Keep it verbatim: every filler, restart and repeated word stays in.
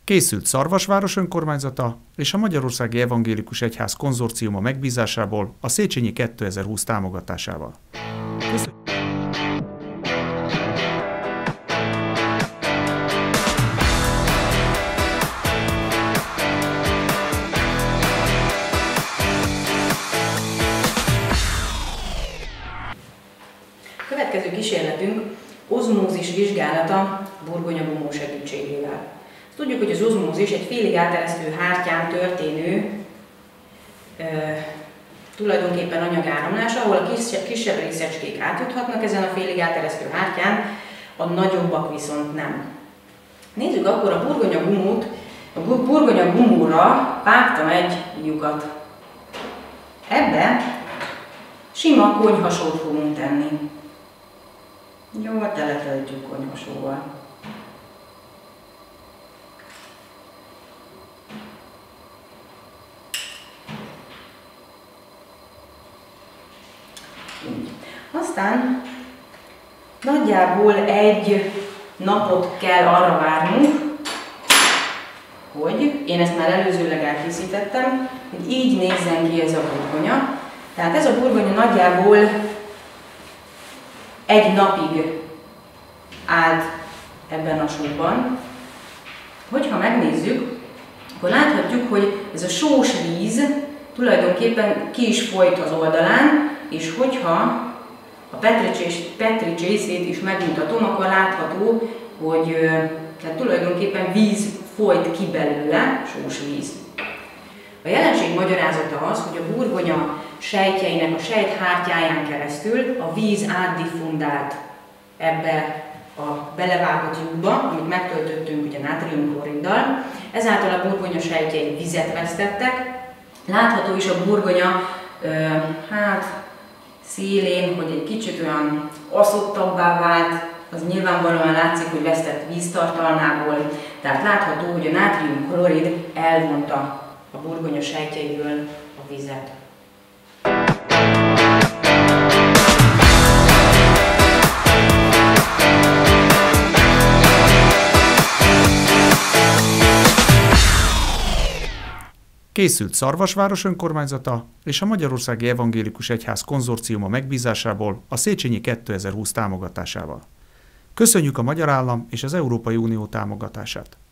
Készült Szarvasváros önkormányzata és a Magyarországi Evangélikus Egyház konzorciuma megbízásából a Széchenyi kétezer-húsz támogatásával. Köszönjük! Következő kísérletünk ozmózis vizsgálata burgonyagumó segítségével. Tudjuk, hogy az ozmózis egy félig áteresztő hártyán történő e, tulajdonképpen anyagáramlás, ahol a kisebb, kisebb részecskék átjuthatnak ezen a félig áteresztő hártyán, a nagyobbak viszont nem. Nézzük akkor a burgonyagumót. A burgonyagumóra vágtam egy lyukat. Ebbe sima konyhasót fogunk tenni. Jól teletöltjük konyhasóval. Így. Aztán nagyjából egy napot kell arra várnunk, hogy én ezt már előzőleg elkészítettem, hogy így nézzen ki ez a burgonya. Tehát ez a burgonya nagyjából egy napig állt ebben a sóban. Hogyha megnézzük, akkor láthatjuk, hogy ez a sós víz tulajdonképpen ki is folyt az oldalán, és hogyha a Petri csészét is megmutatom, akkor látható, hogy tehát tulajdonképpen víz folyt ki belőle, sós víz. A jelenség magyarázata az, hogy a burgonya sejtjeinek a sejthártyáján keresztül a víz átdiffundált ebbe a belevágott lyukba, amit megtöltöttünk ugye nátriumkloriddal. Ezáltal a burgonya sejtjei vizet vesztettek. Látható is a burgonya hát szélén, hogy egy kicsit olyan aszottabbá vált, az nyilvánvalóan látszik, hogy vesztett víztartalmából. Tehát látható, hogy a nátriumklorid elvonta a burgonya sejtjeiből a vizet. Készült Szarvasváros önkormányzata és a Magyarországi Evangélikus Egyház konzorciuma megbízásából a Széchenyi kétezer-húsz támogatásával. Köszönjük a Magyar Állam és az Európai Unió támogatását!